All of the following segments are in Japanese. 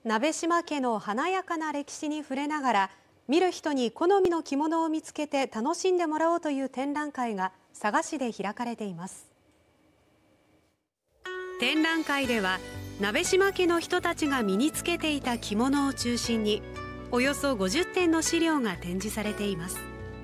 鍋島家の華やかな歴史に触れながら、見る人に好みの着物を見つけて楽しんでもらおうという展覧会が佐賀市で開かれています。展覧会では鍋島家の人たちが身につけていた着物を中心におよそ50点の資料が展示されています。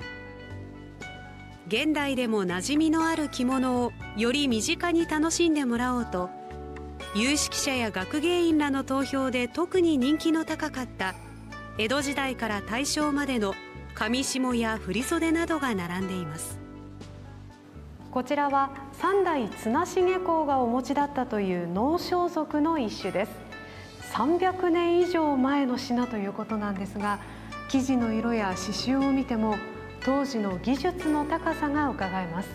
現代でも馴染みのある着物をより身近に楽しんでもらおうと、有識者や学芸員らの投票で特に人気の高かった江戸時代から大正までの上下や振袖などが並んでいます。こちらは三代綱重公がお持ちだったという能装束の一種です。300年以上前の品ということなんですが、生地の色や刺繍を見ても当時の技術の高さがうかがえます。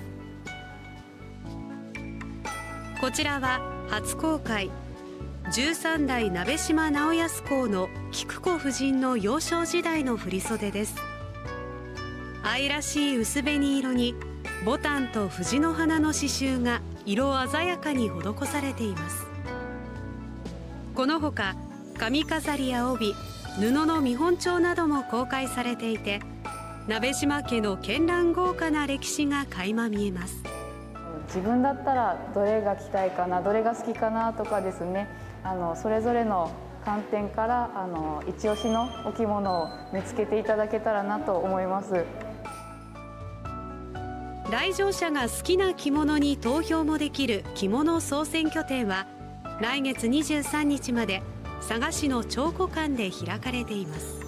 こちらは初公開、13代鍋島直康公の菊子夫人の幼少時代の振袖です。愛らしい薄紅色にボタンと藤の花の刺繍が色鮮やかに施されています。このほか髪飾りや帯、布の見本帳なども公開されていて、鍋島家の絢爛豪華な歴史が垣間見えます。 自分だったらどれが着たいかな、どれが好きかなとかですね、それぞれの観点から一押しのお着物を見つけていただけたらなと思います。 来場者が好きな着物に投票もできる着物総選挙展は来月23日まで佐賀市の長古館で開かれています。